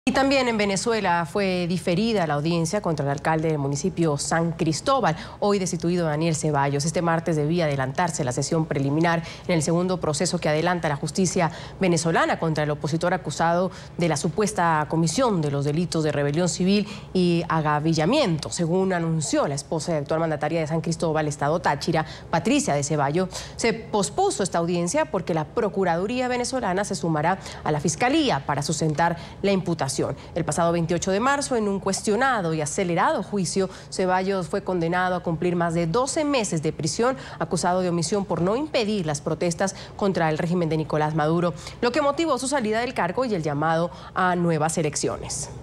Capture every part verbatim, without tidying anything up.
Y también en Venezuela fue diferida la audiencia contra el alcalde del municipio San Cristóbal, hoy destituido Daniel Ceballos. Este martes debía adelantarse la sesión preliminar en el segundo proceso que adelanta la justicia venezolana contra el opositor acusado de la supuesta comisión de los delitos de rebelión civil y agavillamiento, según anunció la esposa de actual mandataria de San Cristóbal, Estado Táchira, Patricia de Ceballos. Se pospuso esta audiencia porque la Procuraduría venezolana se sumará a la Fiscalía para sustentar la imputación. El pasado veintiocho de marzo, en un cuestionado y acelerado juicio, Ceballos fue condenado a cumplir más de doce meses de prisión, acusado de omisión por no impedir las protestas contra el régimen de Nicolás Maduro, lo que motivó su salida del cargo y el llamado a nuevas elecciones.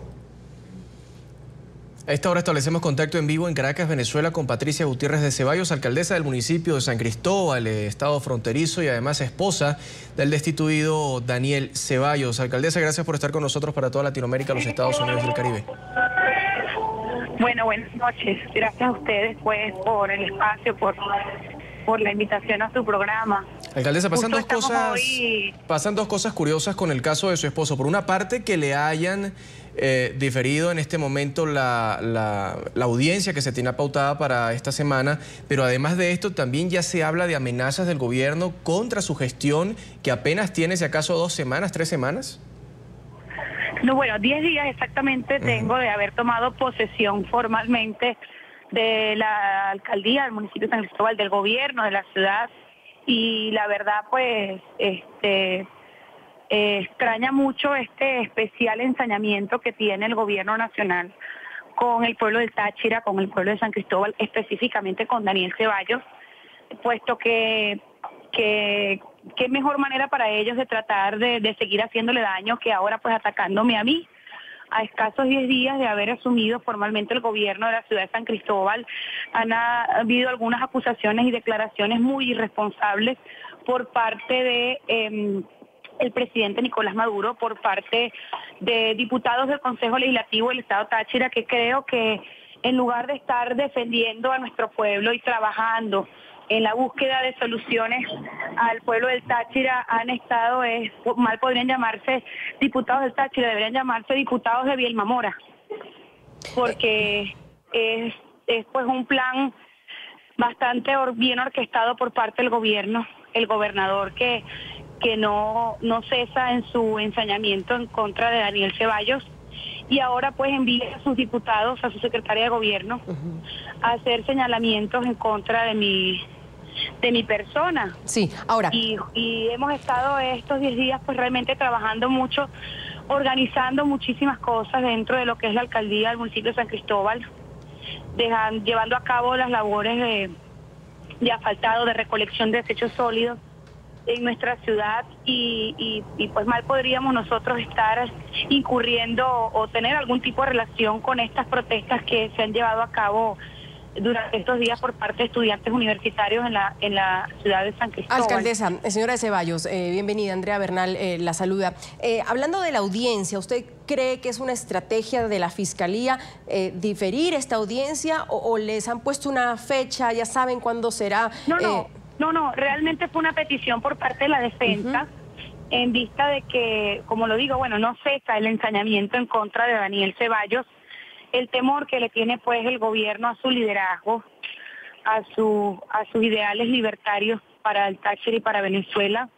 A esta hora establecemos contacto en vivo en Caracas, Venezuela, con Patricia Gutiérrez de Ceballos, alcaldesa del municipio de San Cristóbal, estado fronterizo y además esposa del destituido Daniel Ceballos. Alcaldesa, gracias por estar con nosotros para toda Latinoamérica, los Estados Unidos y el Caribe. Bueno, buenas noches. Gracias a ustedes pues por el espacio, por, por la invitación a su programa. Alcaldesa, pasan dos, cosas, hoy... pasan dos cosas curiosas con el caso de su esposo. Por una parte, que le hayan eh, diferido en este momento la, la, la audiencia que se tiene pautada para esta semana, pero además de esto también ya se habla de amenazas del gobierno contra su gestión, que apenas tiene, si acaso, dos semanas, tres semanas. No, bueno, diez días exactamente tengo de haber tomado posesión formalmente de la alcaldía del municipio de San Cristóbal, del gobierno de la ciudad, y la verdad pues este eh, extraña mucho este especial ensañamiento que tiene el gobierno nacional con el pueblo del Táchira, con el pueblo de San Cristóbal, específicamente con Daniel Ceballos, puesto que que qué mejor manera para ellos de tratar de, de seguir haciéndole daño que ahora pues atacándome a mí. A escasos diez días de haber asumido formalmente el gobierno de la ciudad de San Cristóbal, han habido algunas acusaciones y declaraciones muy irresponsables por parte de eh, el presidente Nicolás Maduro, por parte de diputados del Consejo Legislativo del Estado Táchira, que creo que en lugar de estar defendiendo a nuestro pueblo y trabajando en la búsqueda de soluciones al pueblo del Táchira, han estado, es, mal podrían llamarse diputados del Táchira, deberían llamarse diputados de Vielma Mora, porque es, es pues un plan bastante or, bien orquestado por parte del gobierno, el gobernador que, que no, no cesa en su ensañamiento en contra de Daniel Ceballos, y ahora pues envía a sus diputados, a su secretaria de gobierno, uh-huh. a hacer señalamientos en contra de mi de mi persona. Sí, ahora. Y, y hemos estado estos diez días pues realmente trabajando mucho, organizando muchísimas cosas dentro de lo que es la alcaldía del municipio de San Cristóbal, dejan, llevando a cabo las labores de, de asfaltado, de recolección de desechos sólidos en nuestra ciudad, y, y, y pues mal podríamos nosotros estar incurriendo o, o tener algún tipo de relación con estas protestas que se han llevado a cabo durante estos días por parte de estudiantes universitarios en la, en la ciudad de San Cristóbal. Alcaldesa, señora de Ceballos, eh, bienvenida. Andrea Bernal eh, la saluda. Eh, hablando de la audiencia, ¿usted cree que es una estrategia de la Fiscalía eh, diferir esta audiencia o, o les han puesto una fecha, ya saben cuándo será? No, no, eh... no, no, realmente fue una petición por parte de la defensa, uh-huh. en vista de que, como lo digo, bueno, no cesa el ensañamiento en contra de Daniel Ceballos, el temor que le tiene pues el gobierno a su liderazgo, a su a sus ideales libertarios para el Táchira y para Venezuela,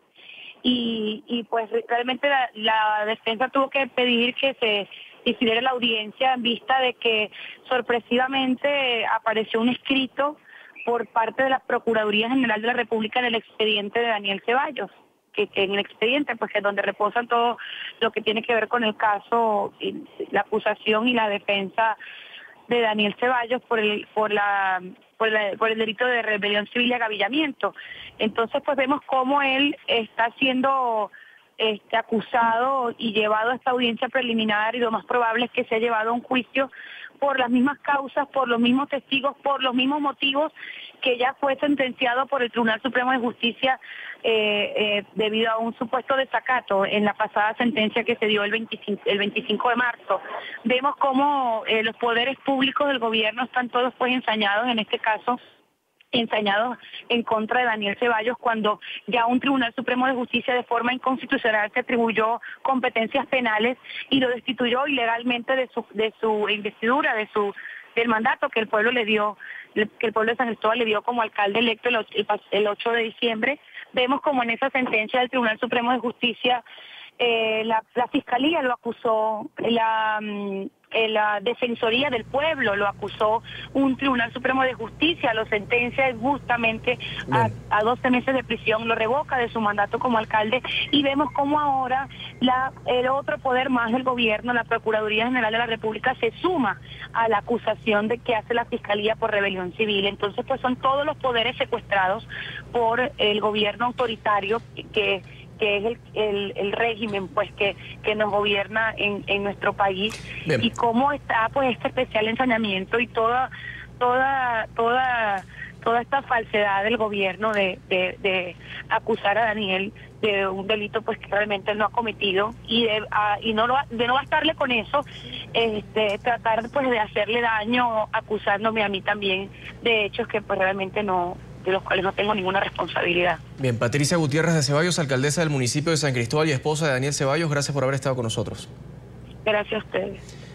y, y pues realmente la, la defensa tuvo que pedir que se decidiera la audiencia en vista de que sorpresivamente apareció un escrito por parte de la Procuraduría General de la República en el expediente de Daniel Ceballos, que, que en el expediente pues que es donde reposan todo lo que tiene que ver con el caso, la acusación y la defensa de Daniel Ceballos por el por la por, la, por el delito de rebelión civil y agavillamiento. Entonces pues vemos cómo él está siendo este acusado y llevado a esta audiencia preliminar, y lo más probable es que sea llevado a un juicio por las mismas causas, por los mismos testigos, por los mismos motivos que ya fue sentenciado por el Tribunal Supremo de Justicia eh, eh, debido a un supuesto desacato en la pasada sentencia que se dio el veinticinco, el veinticinco de marzo. Vemos cómo eh, los poderes públicos del gobierno están todos pues ensañados en este caso ensañados en contra de Daniel Ceballos, cuando ya un Tribunal Supremo de Justicia de forma inconstitucional se atribuyó competencias penales y lo destituyó ilegalmente de su de su investidura, de su del mandato que el pueblo le dio, que el pueblo de San Cristóbal le dio como alcalde electo el, el ocho de diciembre. Vemos como en esa sentencia del Tribunal Supremo de Justicia eh, la, la Fiscalía lo acusó, la, la Defensoría del Pueblo lo acusó, un Tribunal Supremo de Justicia lo sentencia justamente a, a doce meses de prisión, lo revoca de su mandato como alcalde, y vemos como ahora la, el otro poder más del gobierno, la Procuraduría General de la República, se suma a la acusación de que hace la Fiscalía por rebelión civil. Entonces, pues son todos los poderes secuestrados por el gobierno autoritario que que es el, el, el régimen pues que, que nos gobierna en, en nuestro país. Bien. Y cómo está pues este especial ensañamiento y toda toda toda toda esta falsedad del gobierno de, de, de acusar a Daniel de un delito pues que realmente él no ha cometido, y de, a, y no lo, de no bastarle con eso, este, tratar pues de hacerle daño acusándome a mí también de hechos que pues realmente no, de los cuales no tengo ninguna responsabilidad. Bien, Patricia Gutiérrez de Ceballos, alcaldesa del municipio de San Cristóbal y esposa de Daniel Ceballos, gracias por haber estado con nosotros. Gracias a ustedes.